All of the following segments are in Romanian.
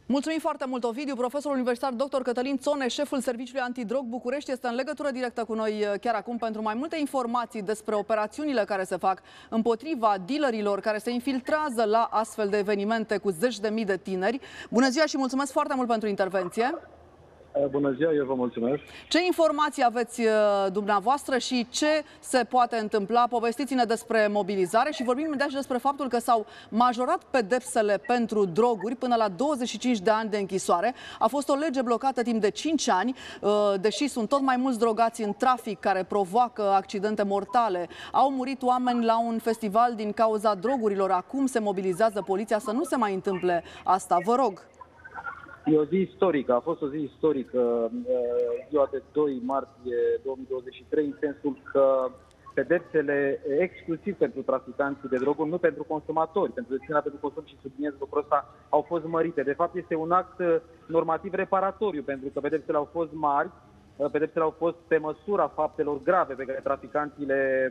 Mulțumim foarte mult, Ovidiu. Profesorul universitar dr. Cătălin Țone, șeful Serviciului Antidrog București, este în legătură directă cu noi chiar acum pentru mai multe informații despre operațiunile care se fac împotriva dealerilor care se infiltrează la astfel de evenimente cu zeci de mii de tineri. Bună ziua și mulțumesc foarte mult pentru intervenție. Bună ziua, eu vă mulțumesc. Ce informații aveți dumneavoastră și ce se poate întâmpla? Povestiți-ne despre mobilizare și vorbim imediat și despre faptul că s-au majorat pedepsele pentru droguri până la 25 de ani de închisoare. A fost o lege blocată timp de 5 ani, deși sunt tot mai mulți drogați în trafic care provoacă accidente mortale. Au murit oameni la un festival din cauza drogurilor. Acum se mobilizează poliția să nu se mai întâmple asta. Vă rog. E o zi istorică, a fost o zi istorică, ziua de 2 martie 2023, în sensul că pedepsele exclusiv pentru traficanții de droguri, nu pentru consumatori, pentru deținerea pentru consum, și subliniez lucrul ăsta, au fost mărite. De fapt, este un act normativ reparatoriu, pentru că pedepsele au fost mari, pedepsele au fost pe măsura faptelor grave pe care traficanții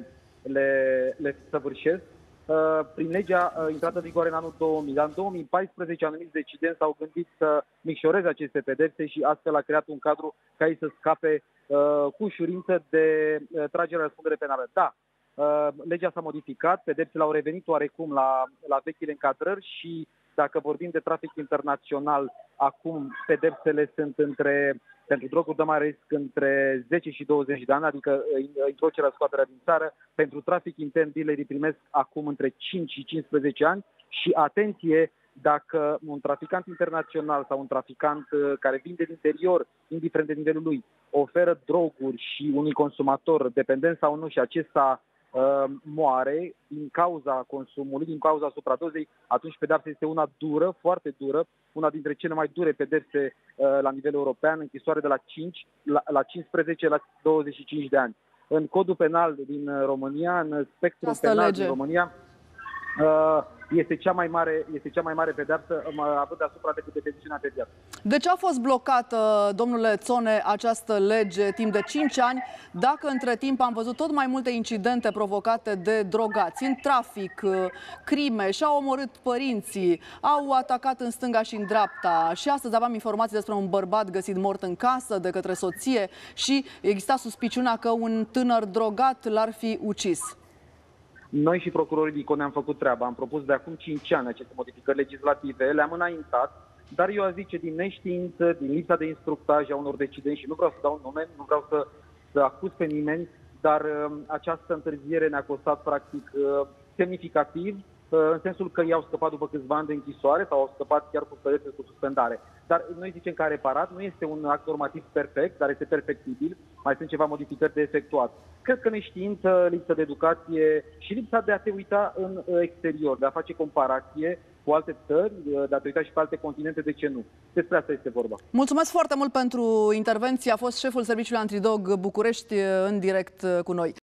le săvârșesc. Prin legea intrată în vigoare în anul 2000. Dar în 2014 anumiți decidenți s-au gândit să micșoreze aceste pedepse și astfel a creat un cadru ca ei să scape cu ușurință de tragere la răspundere penală. Da, legea s-a modificat, pedepsele au revenit oarecum la vechile încadrări și dacă vorbim de trafic internațional, acum pedepsele sunt pentru droguri de mare risc între 10 și 20 de ani, adică introducerea, scoaterea din țară. Pentru trafic intern, dealerii primesc acum între 5 și 15 ani și, atenție, dacă un traficant internațional sau un traficant care vine din interior, indiferent de nivelul lui, oferă droguri și unui consumator, dependent sau nu, și acesta moare din cauza consumului, din cauza supradozei, atunci pedeapsa este una dură, foarte dură, una dintre cele mai dure pedepse la nivel european, închisoare de la 15 la 25 de ani. În codul penal din România, în spectrul penal din România, este cea mai mare pedeapsă având asupra decât detențiunea pe viață. De ce a fost blocată, domnule Țone, această lege timp de 5 ani, dacă între timp am văzut tot mai multe incidente provocate de drogați în trafic, crime, și-au omorât părinții, au atacat în stânga și în dreapta, și astăzi aveam informații despre un bărbat găsit mort în casă de către soție și exista suspiciunea că un tânăr drogat l-ar fi ucis? Noi și procurorii DICO ne-am făcut treaba. Am propus de acum 5 ani aceste modificări legislative, le-am înaintat, dar eu aș zice din neștiință, din lipsa de instructaj a unor decidenți, și nu vreau să dau nume, nu vreau să acuz pe nimeni, dar această întârziere ne-a costat practic semnificativ, în sensul că i-au scăpat după câțiva ani de închisoare sau au scăpat chiar cu pedepse cu suspendare. Dar noi zicem că a reparat, nu este un act normativ perfect, dar este perfectibil, mai sunt ceva modificări de efectuat. Cred că neștiință, lipsă de educație și lipsa de a te uita în exterior, de a face comparație cu alte țări, de a te uita și pe alte continente, de ce nu? Despre asta este vorba. Mulțumesc foarte mult pentru intervenție. A fost șeful Serviciului Antidrog București în direct cu noi.